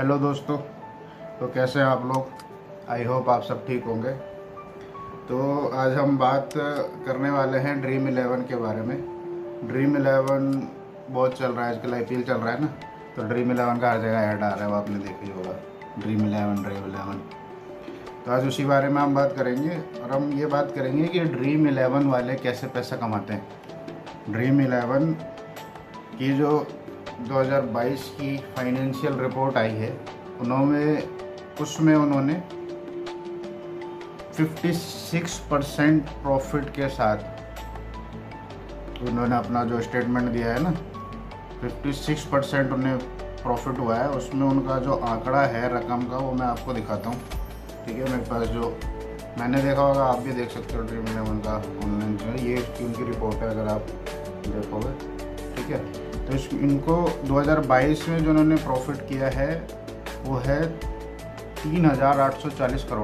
Hello दोस्तों, तो कैसे हैं आप लोग। आई होप आप सब ठीक होंगे। तो आज हम बात करने वाले हैं ड्रीम 11 के बारे में। ड्रीम 11 बहुत चल रहा है आजकल, IPL चल रहा है ना, तो ड्रीम 11 का हर जगह ऐड आ रहा है, वो आपने देखा ही होगा। ड्रीम 11। तो आज उसी बारे में हम बात करेंगे, और हम ये बात करेंगे कि ड्रीम 11 वाले कैसे पैसा कमाते हैं। ड्रीम 11 की जो 2022 की फाइनेंशियल रिपोर्ट आई है, उसमें उन्होंने 56% प्रॉफिट के साथ उन्होंने अपना जो स्टेटमेंट दिया है ना, 56% उन्हें प्रॉफिट हुआ है। उसमें उनका जो आंकड़ा है रकम का, वो मैं आपको दिखाता हूँ। ठीक है, मेरे पास जो मैंने देखा होगा, आप भी देख सकते हो ड्रीम 11 का ऑनलाइन जो है, ये उनकी रिपोर्ट है अगर आप देखोगे। ठीक है, तो इनको 2022 में जो उन्होंने प्रॉफिट किया है वो है 3,840 करोड़।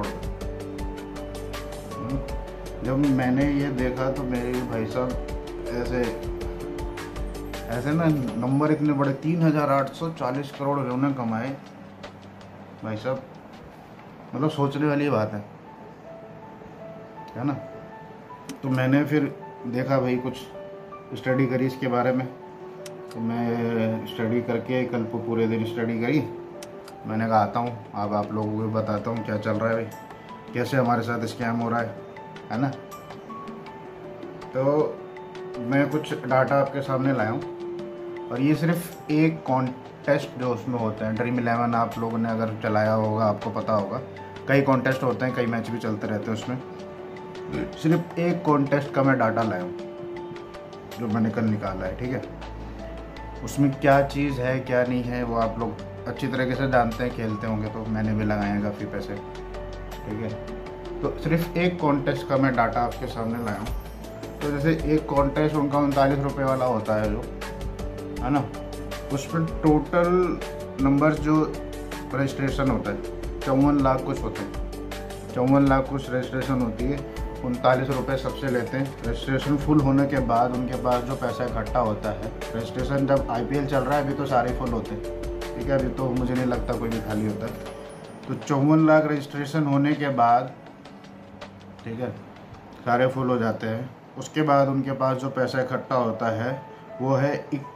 जब मैंने ये देखा तो मेरे भाई साहब ऐसे ना नंबर इतने बड़े, 3,840 करोड़ उन्होंने कमाए भाई साहब, मतलब सोचने वाली बात है ना। तो मैंने फिर देखा भाई, कुछ स्टडी करी इसके बारे में। तो मैं स्टडी करके कल को पूरे दिन स्टडी करी। मैंने कहा आता हूँ, अब आप लोगों को बताता हूँ क्या चल रहा है भाई, कैसे हमारे साथ स्कैम हो रहा है ना। तो मैं कुछ डाटा आपके सामने लाया हूँ, और ये सिर्फ एक कॉन्टेस्ट जो उसमें होता है ड्रीम 11, आप लोगों ने अगर चलाया होगा आपको पता होगा, कई कॉन्टेस्ट होते हैं, कई मैच भी चलते रहते हैं। उसमें सिर्फ एक कॉन्टेस्ट का मैं डाटा लाया हूँ जो मैंने कल निकाला है। ठीक है, उसमें क्या चीज़ है क्या नहीं है वो आप लोग अच्छी तरीके से जानते हैं, खेलते होंगे, तो मैंने भी लगाए हैं काफ़ी पैसे। ठीक है, तो सिर्फ एक कॉन्टेस्ट का मैं डाटा आपके सामने लाया हूँ। तो जैसे एक कॉन्टेस्ट उनका 39 रुपये वाला होता है जो है ना, उस पर टोटल नंबर्स जो रजिस्ट्रेशन होता है 54 लाख कुछ होते हैं, 54 लाख कुछ रजिस्ट्रेशन होती है। 39 रुपये सबसे लेते हैं। रजिस्ट्रेशन फुल होने के बाद उनके पास जो पैसा इकट्ठा होता है, रजिस्ट्रेशन जब IPL चल रहा है, अभी तो सारे फुल होते हैं। ठीक है, अभी तो मुझे नहीं लगता कोई भी खाली होता है। तो 54 लाख रजिस्ट्रेशन होने के बाद, ठीक है, सारे फुल हो जाते हैं। उसके बाद उनके पास जो पैसा इकट्ठा होता है वो है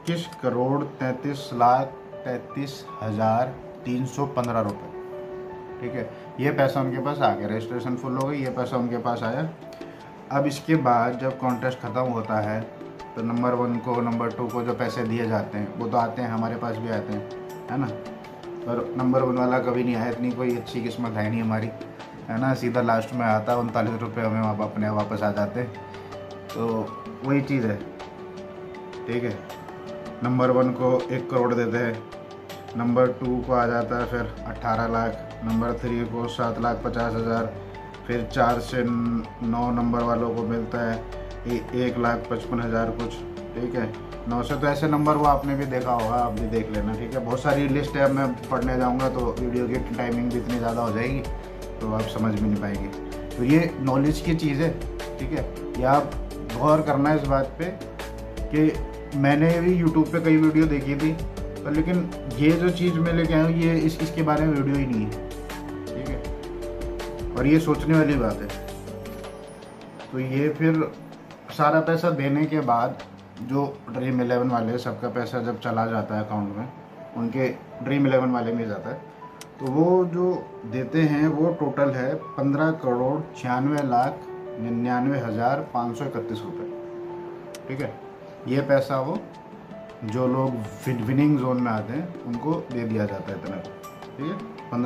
21,33,33,315 रुपये। ठीक है, ये पैसा उनके पास आ गया, रजिस्ट्रेशन फुल हो गई, ये पैसा उनके पास आया। अब इसके बाद जब कॉन्टेस्ट ख़त्म होता है तो नंबर 1 को, नंबर 2 को जो पैसे दिए जाते हैं वो तो आते हैं, हमारे पास भी आते हैं, है ना। पर नंबर 1 वाला कभी नहीं आया, इतनी कोई अच्छी किस्मत है नहीं हमारी, है ना। सीधा लास्ट में आता, 39 रुपये हमें अपने वापस आ जाते हैं। तो वही चीज़ है। ठीक है, नंबर 1 को 1 करोड़ देते हैं, नंबर 2 को आ जाता है फिर 18 लाख, नंबर 3 को 7,50,000, फिर 4 से 9 नंबर वालों को मिलता है 1,55,000 कुछ। ठीक है, 9 से, तो ऐसे नंबर वो आपने भी देखा होगा, आप भी देख लेना। ठीक है, बहुत सारी लिस्ट है, अब मैं पढ़ने जाऊँगा तो वीडियो की टाइमिंग भी इतनी ज़्यादा हो जाएगी तो आप समझ भी नहीं पाएंगे। तो ये नॉलेज की चीज़ है। ठीक है, ये आप गौर करना है इस बात पे कि मैंने भी यूट्यूब पे कई वीडियो देखी थी, पर लेकिन ये जो चीज़ मैं लेके आया हूँ, ये इसके बारे में वीडियो ही नहीं है। ठीक है, और ये सोचने वाली बात है। तो ये फिर सारा पैसा देने के बाद जो ड्रीम 11 वाले, सबका पैसा जब चला जाता है अकाउंट में, उनके ड्रीम 11 वाले में जाता है, तो वो जो देते हैं वो टोटल है 15,96,99,531 रुपये। ठीक है, ये पैसा वो जो लोग विनिंग जोन में आते हैं उनको दे दिया जाता है इतना। ठीक है,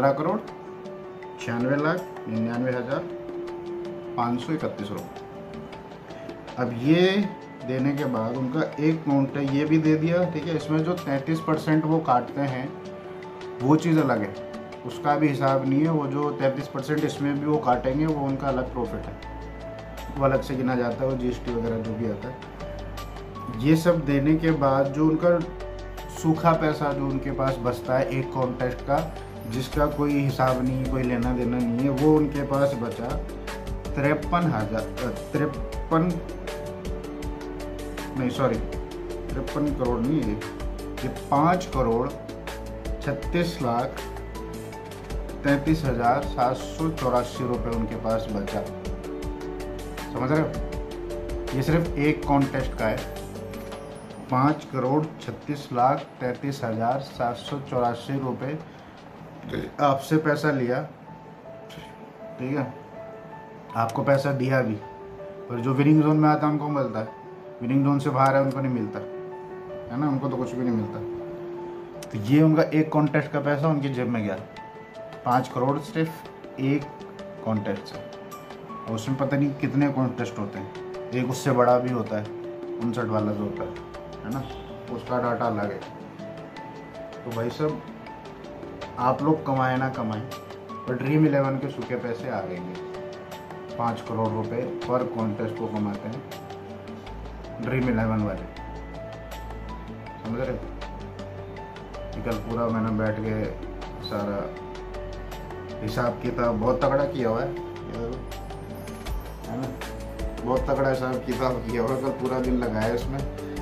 15,96,99,531 रुपये। अब ये देने के बाद उनका एक काउंट है, ये भी दे दिया। ठीक है, इसमें जो 33% वो काटते हैं वो चीज़ अलग है, उसका भी हिसाब नहीं है। वो जो 33% इसमें भी वो काटेंगे, वो उनका अलग प्रॉफिट है, वो अलग से गिना जाता है, वो GST वगैरह जो भी आता है। ये सब देने के बाद जो उनका सूखा पैसा जो उनके पास बचता है एक कॉन्टेस्ट का, जिसका कोई हिसाब नहीं, कोई लेना देना नहीं है, वो उनके पास बचा 53 करोड़ नहीं है, ये 5,36,38,000 33,784 रुपये उनके पास बचा। समझ रहे हो? ये सिर्फ एक कॉन्टेस्ट का है। 5,36,33,784 रुपये आपसे पैसा लिया, ठीक है, आपको पैसा दिया भी, पर जो विनिंग जोन में आता है उनको मिलता है, विनिंग जोन से बाहर है उनको नहीं मिलता है ना, उनको तो कुछ भी नहीं मिलता। तो ये उनका एक कॉन्टेस्ट का पैसा उनकी जेब में गया। 5 करोड़ सिर्फ एक कॉन्टेस्ट से, और उसमें पता नहीं कितने कॉन्टेस्ट होते हैं, एक उससे बड़ा भी होता है, 59 वाला जो होता है ना, उसका डाटा अलग है। तो भाई सब आप लोग कमाए ना कमाएं, पर ड्रीम 11 के सूखे पैसे आ गए। 5 करोड़ रुपए पर कॉन्टेस्ट को कमाते हैं ड्रीम 11 वाले, समझ रहे? कल पूरा मैंने बैठ के सारा हिसाब किताब बहुत तगड़ा किया हुआ है ना, बहुत तगड़ा हिसाब किताब किया हुआ है, कल पूरा दिन लगाया इसमें।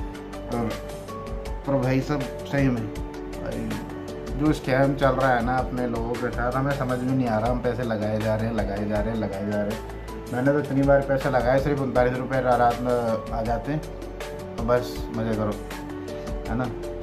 पर भाई सब सही में भाई जो स्कैम चल रहा है ना अपने लोगों के साथ, हमें समझ में नहीं आ रहा। हम पैसे लगाए जा रहे हैं। मैंने तो इतनी बार पैसे लगाए, सिर्फ 39 रुपये रात में आ जाते हैं। तो बस मज़े करो, है ना।